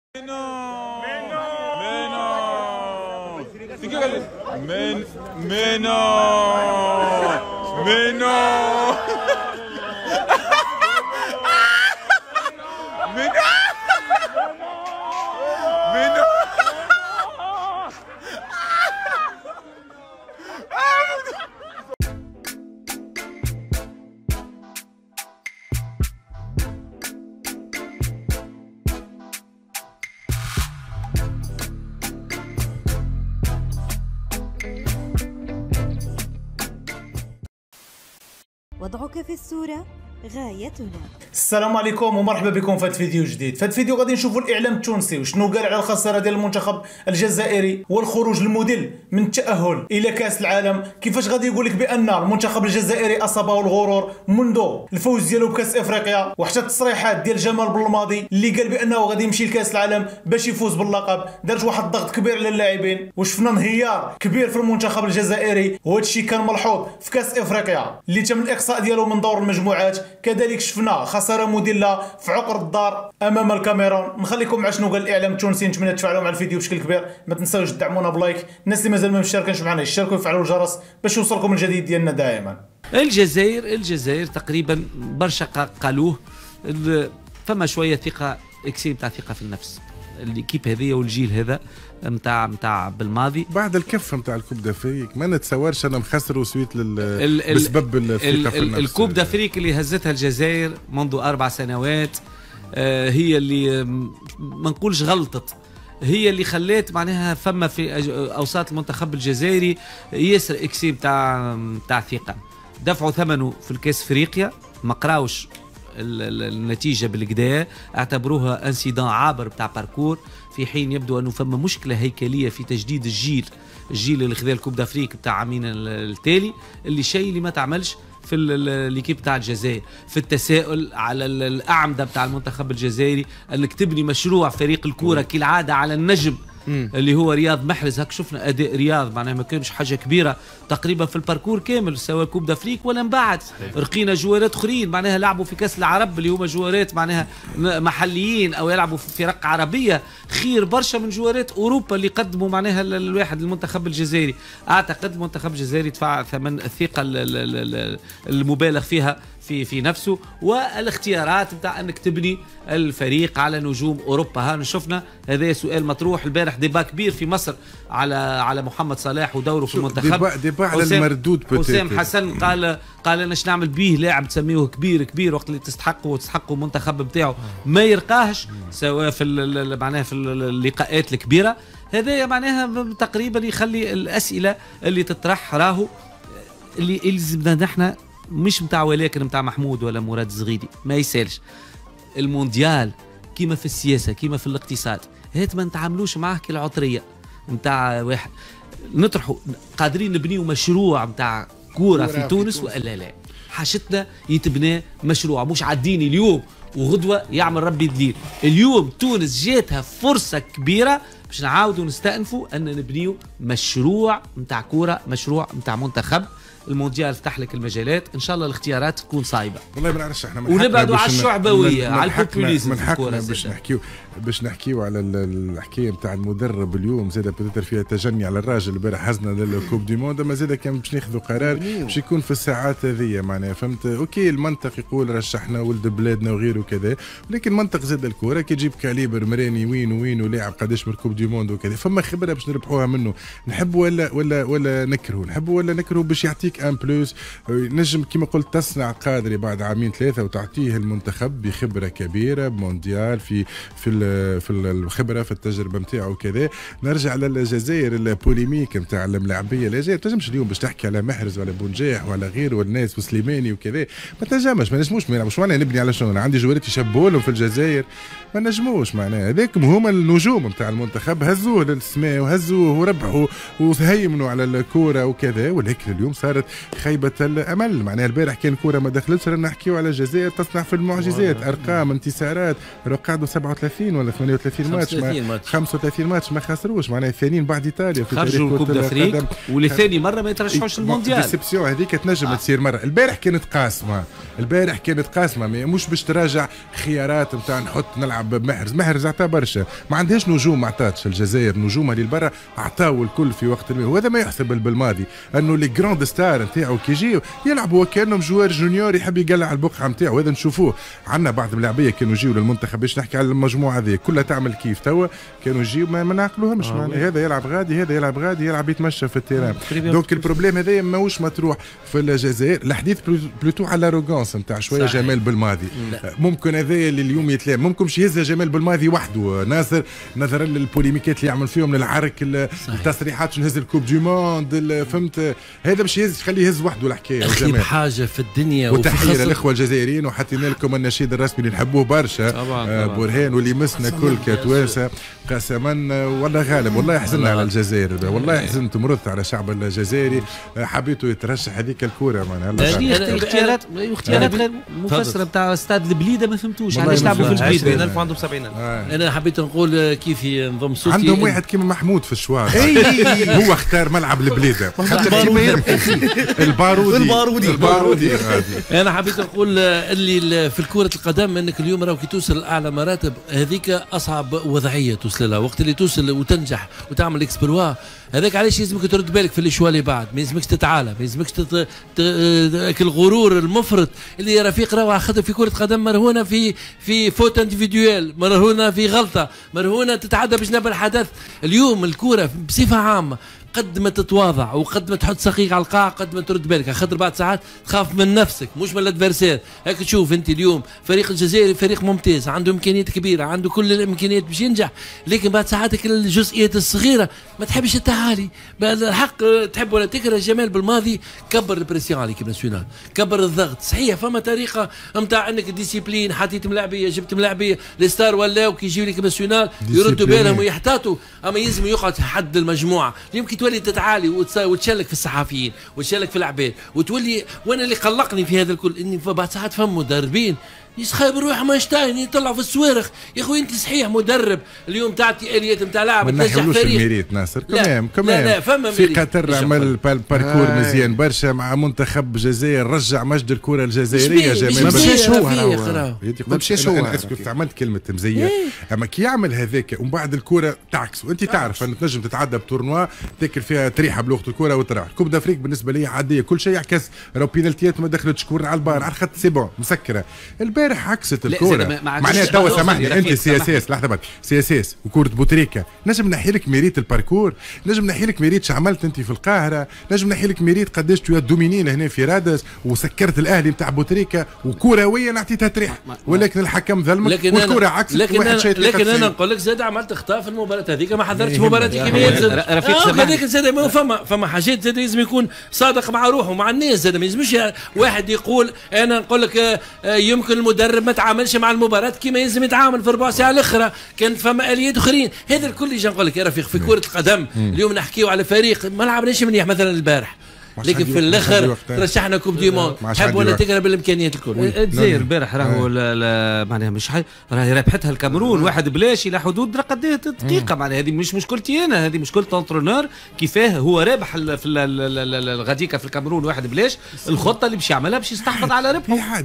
Menos. وضعك في الصورة غايتنا. السلام عليكم ومرحبا بكم في هذا الفيديو جديد. في هذا الفيديو غادي نشوفوا الاعلام التونسي وشنو قال على الخساره ديال المنتخب الجزائري والخروج المذل من التاهل الى كاس العالم. كيفاش غادي يقول لك بان المنتخب الجزائري اصابه الغرور منذ الفوز ديالو بكاس افريقيا، وحتى التصريحات ديال جمال بالماضي اللي قال بانه غادي يمشي لكاس العالم باش يفوز باللقب دارت واحد الضغط كبير على اللاعبين، وشفنا انهيار كبير في المنتخب الجزائري، وهذا الشيء كان ملحوظ في كاس افريقيا اللي تم الاقصاء ديالو من دور المجموعات. كذلك شفنا خساره مذله في عقر الدار امام الكاميرون. نخليكم مع شنو قال الاعلام التونسي. نتمنى تفاعلوا مع الفيديو بشكل كبير، ما تنساوش تدعمونا بلايك. الناس اللي مازال ما مشتركينش معنا يشتركوا ويفعلوا الجرس باش يوصلكم الجديد ديالنا دائما. الجزائر تقريبا برشا قالوه فما شويه ثقه اكسيم تاع ثقه في النفس الكيب هذه والجيل هذا نتاع بالماضي بعد الكف نتاع الكوب دافريك. ما نتصورش انا مخسر وسويت بسبب الثقه في النفس. الكوب دافريك اللي هزتها الجزائر منذ 4 سنوات هي اللي ما نقولش غلطت، هي اللي خلات معناها فما في اوساط المنتخب الجزائري ياسر اكسيم تاع ثقه. دفعوا ثمنه في الكاس افريقيا، ما قراوش النتيجه بالكدا، اعتبروها انسيدان عابر بتاع باركور، في حين يبدو انه فما مشكله هيكليه في تجديد الجيل اللي خذا الكوب دافريك بتاع عامين التالي، اللي شيء اللي ما تعملش في ليكيب بتاع الجزائر. في التساؤل على الاعمده بتاع المنتخب الجزائري انك تبني مشروع فريق الكوره كالعاده على النجم اللي هو رياض محرز. هك شفنا اداء رياض معناها ما كانش حاجه كبيره تقريبا في الباركور كامل سواء كوب دافريك ولا من بعد. رقينا جوارات اخرين معناها لعبوا في كاس العرب اللي هما جوارات معناها محليين او يلعبوا في فرق عربيه خير برشا من جوارات اوروبا اللي قدموا معناها الواحد المنتخب الجزائري. اعتقد المنتخب الجزائري دفع ثمن الثقه المبالغ فيها في نفسه والاختيارات بتاع انك تبني الفريق على نجوم اوروبا. ها شفنا هذا سؤال مطروح البارح، ديبا كبير في مصر على محمد صلاح ودوره في المنتخب. ديبا على المردود. حسام حسن قال انا نعمل بيه لاعب تسميه كبير وقت اللي تستحقوا المنتخب بتاعه ما يرقاهش سواء في معناها في اللقاءات الكبيره. هذا معناها تقريبا يخلي الاسئله اللي تطرح راهو اللي يلزمنا نحن مش متاع ولكن متاع محمود ولا مراد الزغيدي ما يسالش. المونديال كيما في السياسه كيما في الاقتصاد هات ما نتعاملوش معاه كالعطريه متاع واحد نطرحوا قادرين نبنيو مشروع متاع كوره في تونس ولا لا. حاجتنا يتبنى مشروع مش عادين اليوم وغدوه يعمل ربي دليل. اليوم تونس جاتها فرصه كبيره باش نعاودوا نستأنفوا ان نبنيو مشروع متاع كوره، مشروع متاع منتخب. المونديال فتح لك المجالات، ان شاء الله الاختيارات تكون صايبه. والله ما نعرفش احنا ونبعدوا على الشعبويه على البوبوليزم من حقنا باش نحكيو على الحكايه نتاع المدرب اليوم. زاد بتتر فيها تجني على الراجل البارح حزنا للكوب دي موند، اما زاد كان باش ناخذوا قرار باش يكون في الساعات هذيا معناها فهمت. اوكي المنطق يقول رشحنا ولد بلادنا وغيره وكذا، ولكن منطق زاد الكوره كي تجيب كاليبر مراني وين ولاعب قداش من الكوب دي موند وكذا فما خبره باش نربحوها منه. نحبوا ولا نكرهوا، نحبوا ولا نكرهوا باش يعطيك ان بلوس نجم كما قلت تصنع قادري بعد عامين 3 وتعطيه المنتخب بخبره كبيره بمونديال في الخبره في التجربه نتاعو وكذا. نرجع للجزائر البوليميك نتاع الملاعبيه. الجزائر تنجمش اليوم باش تحكي على محرز ولا بونجاح ولا غيره والناس وسليماني وكذا، ما تنجمش. ما نجموش ما يلعبوش معناها نبني على شنو. انا عندي جوارات يشبوا لهم في الجزائر ما نجموش معناها. هذاكم هما النجوم نتاع المنتخب هزوه للسماء وهزوه وربحوا وهيمنوا على الكوره وكذا، ولكن اليوم صار صارت خيبه الامل. معناها البارح كان كوره ما دخلتش، رانا نحكيو على الجزائر تصنع في المعجزات، ارقام انتصارات، قعدوا 37 ولا 38 ماتش 35 ماتش ما خسروش، معناها الثانيين بعد ايطاليا في خرجوا الكوب دافريك ولثاني مره ما يترشحوش المونديال. ديسيبسيون هذيك تنجم تصير مره. البارح كانت قاسمه مش باش تراجع خيارات نتاع نحط نلعب بمحرز عطا برشا، ما عندهاش نجوم، ما عطاتش الجزائر نجومها اللي برا عطاو الكل في وقت ما، وهذا ما يحسب بالماضي انه لي جراند ستار نتاعو كي يجيو يلعبوا وكانهم جوار جونيور يحب يقلع البقعه نتاعو. هذا نشوفوه عندنا بعض اللاعبيه كانوا يجيو للمنتخب، باش نحكي على المجموعه هذه كلها تعمل كيف توا، كانوا يجيو ما نعقلوهمش. هذا يلعب غادي، هذا يلعب غادي، يلعب يتمشى في التيران. دونك البروبليم هذا ماهوش مطروح في الجزائر. الحديث بلوتو على لاروغونس نتاع شويه جمال بالماضي. ممكن هذا اللي اليوم يتلام، ممكن باش يهز جمال بالماضي وحده ناصر نظرا للبوليميكات اللي يعمل فيهم، للعرك، التصريحات شنو نهز الكوب دو موند، فهمت، هذا باش يهز خليه يهز وحده الحكايه. اخيب حاجه في الدنيا. وتحيه للاخوه الجزائريين، وحطينا لكم النشيد الرسمي اللي نحبوه برشا برهان، واللي مسنا كل كتوانسه قسما والله غالب. والله حزننا على الجزائر، والله حزنت مرضت على الشعب الجزائري، حبيته يترشح هذيك الكوره. اختيارات غير مفسره نتاع استاد البليده، ما فهمتوش علاش لعبوا في البليده. 20,000 وعندهم 70,000. انا حبيت نقول كيف نظم صوتي. عندهم واحد كيما محمود في الشوار هو اختار ملعب البليده البارودي. انا حبيت نقول اللي في الكرة القدم انك اليوم راهو كي توصل لاعلى مراتب هذيك اصعب وضعيه توصل لها، وقت اللي توصل وتنجح وتعمل اكسبلوا هذاك علاش يلزمك ترد بالك في الاشواء اللي بعد، ما يلزمكش تتعالى، ما يلزمكش الغرور المفرط اللي رفيق راهو خاطر في كرة قدم مرهونه في فوت انديفيديوال، مرهونه في غلطه، مرهونه تتعدى بجنب الحدث. اليوم الكرة بصفه عامه قد ما تتواضع وقد ما تحط سقيق على القاع قد ما ترد بالك، خاطر بعد ساعات تخاف من نفسك مش من الادفيرسير. هيك تشوف انت اليوم فريق الجزائر فريق ممتاز، عنده امكانيات كبيره، عنده كل الامكانيات باش ينجح، لكن بعد ساعاتك الجزئيات الصغيره ما تحبش التعالي. الحق تحب ولا تكره، جمال بالماضي كبر البريسيون على ليكيب ناسيونال، كبر الضغط. صحيح فما طريقه نتاع انك ديسيبلين، حطيت ملاعبيه جبت ملاعبيه الستار ولاو كي يجيو ليكيب ناسيونال يردوا بالهم ويحتاطوا، اما يلزم يقعد حد المجموعه. يمكن تولي تتعالي وتشلك في الصحفيين وتشلك في العباد وتولي. وانا اللي قلقني في هذا الكل اني بعد ساعات فهم مدربين يسخيب روح ماينشتاين يطلعوا في الصواريخ. يا اخوي انت صحيح مدرب اليوم تعطي اليات نتاع لاعب تنجح فريق، ما الميريت ناصر كمان لا فما في قطر عمل باركور مزيان برشا مع منتخب الجزائر، رجع مجد الكره الجزائريه. جمال ما مشاش هو ما مشاش هو. استعملت كلمه مزيه، اما كي يعمل هذاك ومن بعد الكره تعكس، وانت تعرف ان تنجم تتعدى بتورنوا تاكل فيها تريحه بلغه الكره وتروح. كوب دافريك بالنسبه لي عاديه، كل شيء يعكس، راهو بينالتيات ما دخلتش كورة على البار على الخط سي بون مسكره. البارح عكست الكوره، معناها توا سامحني انت سي اس اس لحظه بعد سي اس اس وكوره بوتريكا، نجم نحي لك ميريت الباركور، نجم نحي لك ميريت شو عملت انت في القاهره، نجم نحي لك ميريت قداش تو دومينين هنا في رادس وسكرت الاهلي نتاع بوتريكا وكرويا نعطيتها تريح، ولكن الحكم ظلمك والكوره عكست. لكن انا نقول لك زاد عملت اخطاء في المباراه هذيك، ما حضرتش مباراتي كيما يلزم. هذيك زاد فما حاجات زاد لازم يكون صادق مع روحه ومع الناس. زاد ما يلزمش واحد يقول انا نقول لك يمكن المدرب ما تعاملش مع المباراه كيما يلزم يتعامل في ربع ساعه الاخرى، كان فما اليات اخرين. هذا الكل اللي نقول لك يا رفيق في كره القدم اليوم نحكيو على فريق ما لعبناش منيح مثلا البارح، لكن في الاخر رشحنا كوب دي موند. تحب ولا تكره بالامكانيات الكل. الجزائر البارح راهو معناها مش راهي ربحتها الكاميرون واحد بلاش الى حدود قد ايه دقيقه. معناها هذه مش مشكلتي انا، هذه مشكله الانترونور كيفاه هو رابح في الغديكه في الكاميرون واحد بلاش. الخطه اللي باش يعملها باش يستحفظ على ربحه.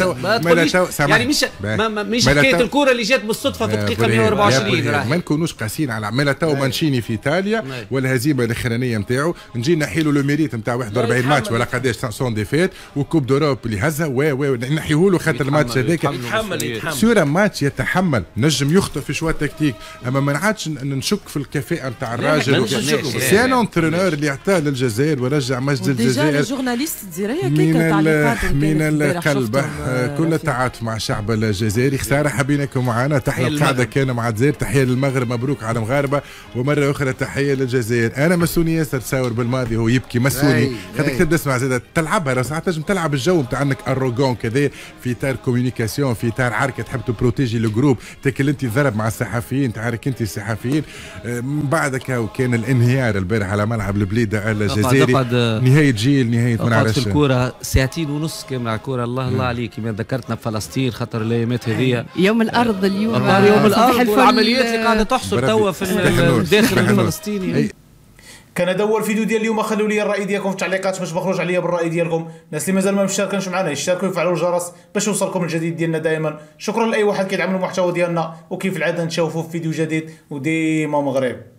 يعني مش حكايه الكره اللي جات بالصدفه في الدقيقه 124. ما نكونوش قاسيين على ميلاتاو مانشيني في ايطاليا والهزيمه الاخرانيه نتاعو، نجي نحيلو لو ميريت نتاع 41 ماتش ولا قداش سون ديفيت وكوب دوروب اللي هزها نحيه له خاطر الماتش هذاك سورة ماتش يتحمل، نجم يخطئ في شويه تكتيك، اما ما نعادش نشك في الكفاءه نتاع الراجل. سي ان انترينور اللي عطاه للجزائر ورجع مجد الجزائر. الجورناليست تزيريا من القلب كل التعاطف مع الشعب الجزائري. خساره حبيناكم معنا، تحية القاعده كان مع الجزائر، تحيه للمغرب، مبروك على المغاربه، ومره اخرى تحيه للجزائر. انا مسوني ياسر تصور بالماضي هو يبكي مسوني معي خاطرك تبدا تسمع زاد تلعبها لو ساعات تنجم تلعب الجو نتاع انك اروغون كذا في اطار كوميونيكاسيون في اطار عركه تحب تبروتيجي الجروب تاكل انت ضرب مع الصحفيين تعارك انت الصحفيين من بعدك وكان الانهيار البارح على ملعب البليده الجزائري نهايه جيل نهايه ما نعرفش في الكوره ساعتين ونص كامل على الكوره الله عليك كما ذكرتنا بفلسطين خاطر الايامات هذه يوم الارض اليوم يوم الارض والعمليات اللي قاعده تحصل توا في الداخل الفلسطيني. كان هذا هو الفيديو ديال اليوم. خلوا لي الراي ديالكم في التعليقات باش بخرج عليا بالراي ديالكم. الناس اللي مازال ما مشاركينش معنا يشتركوا ويفعلوا الجرس باش يوصلكم الجديد ديالنا دائما. شكرا لاي واحد كيدعم المحتوى ديالنا وكيف العاده نتشوفوا في فيديو جديد وديما مغرب.